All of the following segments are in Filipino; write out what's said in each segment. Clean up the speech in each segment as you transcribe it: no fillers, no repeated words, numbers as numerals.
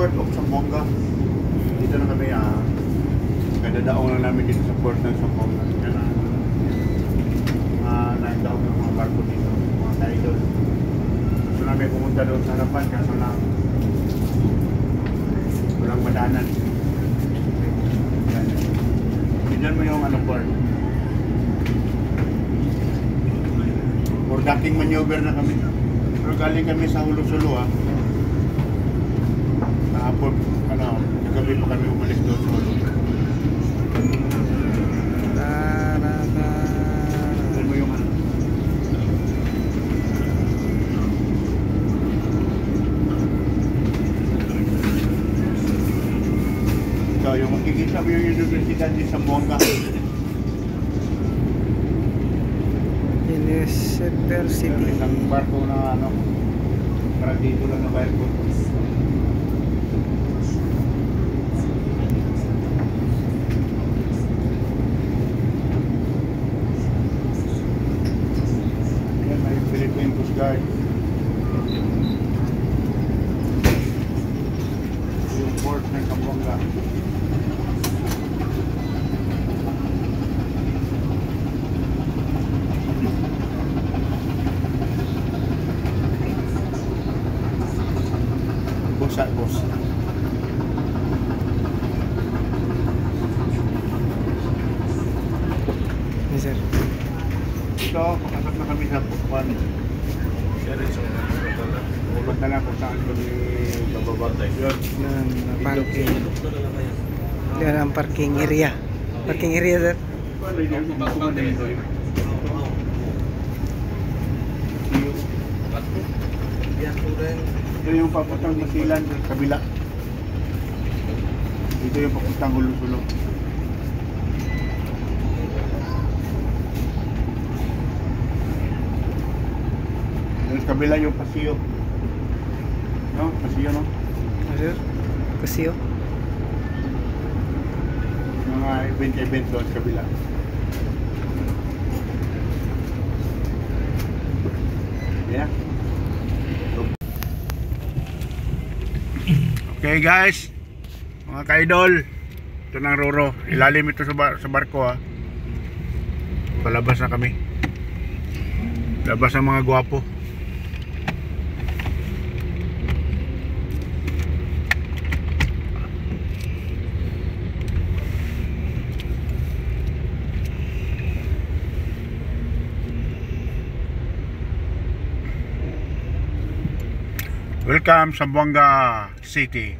Port of Zamboanga. Dito na kami, kadadaong lang namin dito sa port ng Zamboanga. Kaya nagdaog ng mga barko dito, mga kaidol. Gusto namin pumunta doon sa harapan, kaso lang walang madanan. Tignan mo yung port. For docking maneuver na kami. Pero galing kami sa Hulo-Sulo Kahapon, nagabi pa kami umalis doon sa Hulo. Tignan mo yung So, yung makikita mo yung universidad di Zamboanga. University. Isang barko na para dito lang na barko. Yan, may Philippine Coast Guard. Yung port ng Zamboanga. Bos. Yes, sir. Ito, makasap na kami sa Pukwan. Ulat na lang kung saan kami bababa. Yan, parking. Yan ang parking area. Parking area, sir. Ito yung papuntang Basilan sa kabila. Ito yung papuntang Hulo-Sulo. Sa kabila yung Paseo. No? Paseo, no? Sir, Paseo. Mga event doon sa kabila. Yeah. Okay guys, mga ka-idol, ito ng Roro. Ilalim ito sa barko Palabas na kami. Labas ang mga gwapo. Welcome Zamboanga City.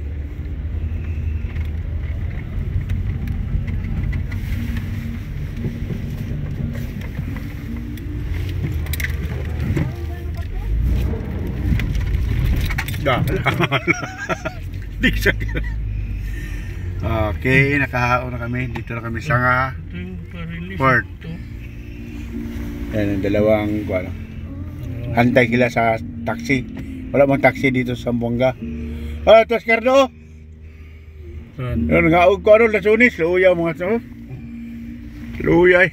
Okay, nakahaon na kami. Dito na kami sa port. Yan ang dalawang hantay sila sa taxi. Wala mang taxi dito sa Zamboanga. Tos Cardo. Ngaog ko lasunis, luya mga to. Luya.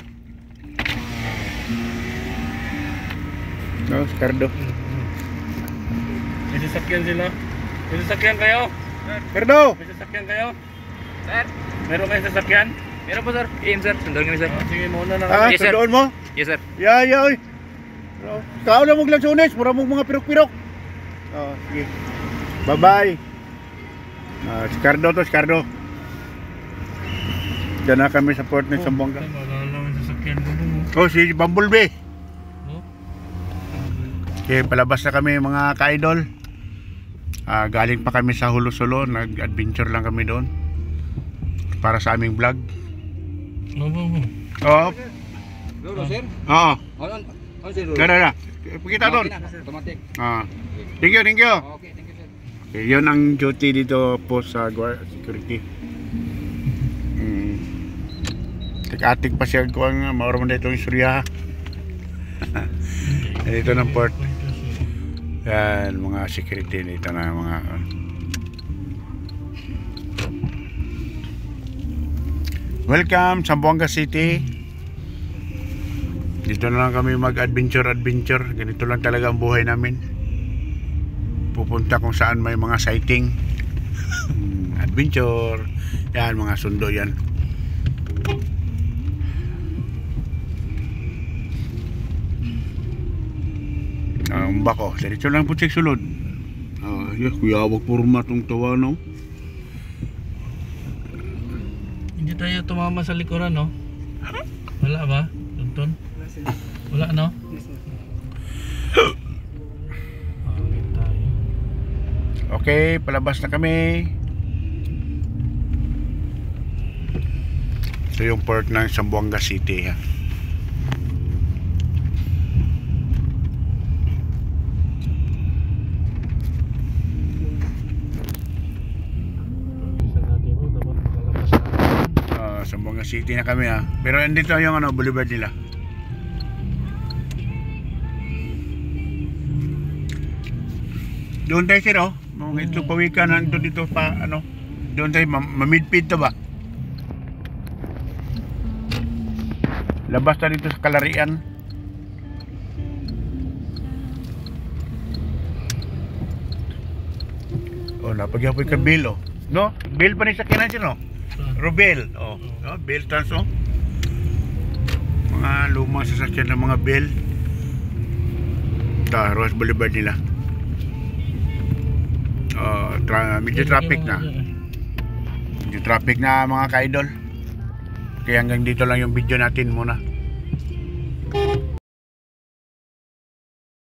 Tos Cardo. May sasakyan sila. May sasakyan kayo? Cardo. May sasakyan kayo? Sir? Meron kayong sasakyan? Meron po sir. Sir. Sundal kami sir. Sige, muna na kami. Yes, sir. Sundoon mo? Yes sir. Yeah. Kao na mong lasunis, mura mong mga pirok-pirok. Sige. Bye-bye. Si Cardo to, si Cardo. Diyan na kami sa port ng Zamboanga. Wala lang sasakyan ko. Si Bumblebee. Oh? Okay, palabas na kami mga ka-idol. Galing pa kami sa Hulo-Sulo, nag-adventure lang kami doon para sa aming vlog. Oo. Lolo sir? Oo. Ano sir? Gana. Pakita doon. Automatic. Thank you. Okay, thank you sir. Okay, yun ang duty dito po sa security. Atik pa siya ko ang mauro man itong istorya. Dito ng port. Yan, mga security dito na mga welcome Zamboanga City. Dito na lang kami mag-adventure. Ganito lang talaga ang buhay namin. pupunta kung saan may mga sighting. Adventure. Yan, mga sundo yan. Ang bako, diretso lang po check sulod. Kuya, wag purma tong tawa, no? Hindi tayo tumama sa likuran, no? Wala ba? Tunton? Wala, no? Pangit tayo. Okay, palabas na kami. Ito yung port ng Zamboanga City, ha. Isa natin mo, dapat makalabas na. Zamboanga City na kami, ha. Pero andito yung boulevard nila. Doon tayo, sir, oh. Mga ito pawikan nandito dito pa, doon tayo, mamidpid to ba? Labas na dito sa Kalarian. Oh, napagyapoy ka Bill, oh. No? Bill pa ni sa kinan siya, no? Rubel, oh. No? Bill trans, oh. Mga lumang sasakyan ng mga Bill. Ito, Ross Boulevard nila. Medyo traffic na. Medyo traffic na, mga ka-idol. Kaya hanggang dito lang yung video natin muna.